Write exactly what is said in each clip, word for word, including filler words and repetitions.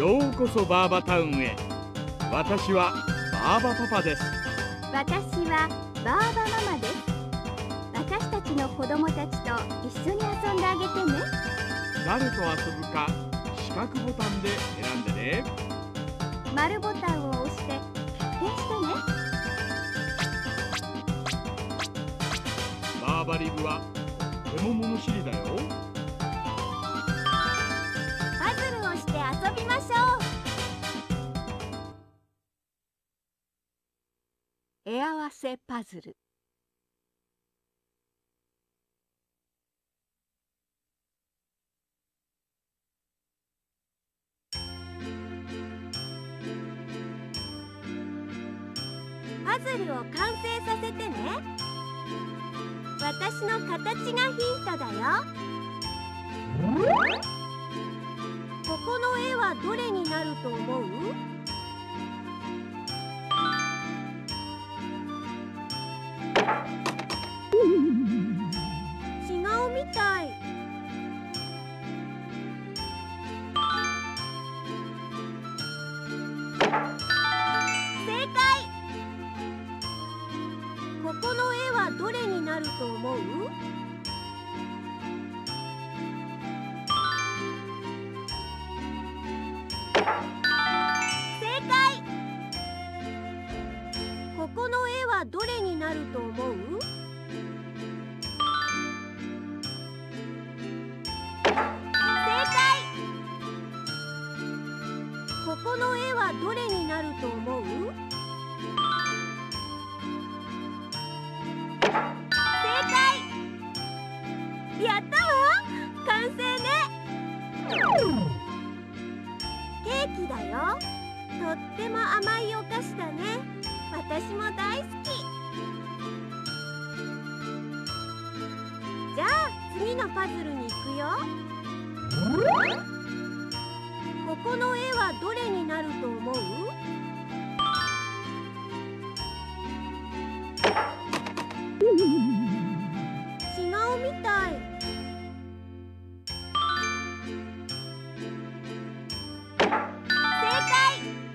ようこそバーバタウンへ。私はバーバパパです。 私はバーバママです。私たちの子供たちと一緒に遊んであげてね。 誰と遊ぶか四角ボタンで選んでね。 丸ボタンを押して決定してね。 バーバリブはとても物知りだよ。 パズルをして遊びましょう。絵合わせパズル。パズルを完成させてね。私の形がヒントだよ。ここの絵はどれになると思う？違うみたい。正解。ここの絵はどれになると思う？正解。ここの絵はどれになると思う？ここの絵はどれになると思う？正解。やったわ。完成ね。ケーキだよ。とっても甘いお菓子だね。私も大好き。じゃあ次のパズルに行くよ。ここの絵はどれになると思う？違うみたい。正解。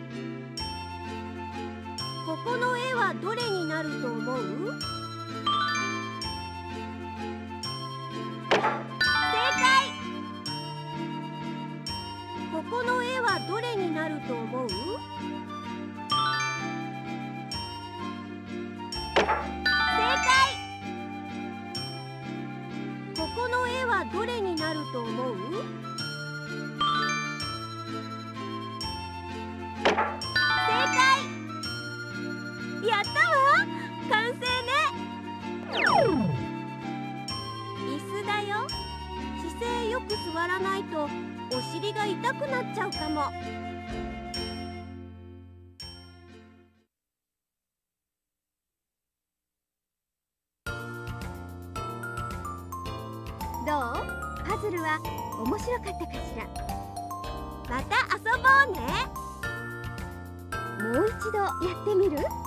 ここの絵はどれになると思う？ここの絵はどれになると思う？正解。ここの絵はどれになると思う？正解。やったわ。完成ね。椅子だよ。姿勢よく座らないとお尻が痛くなっちゃうかも。どう？パズルは面白かったかしら。また遊ぼうね。もう一度やってみる？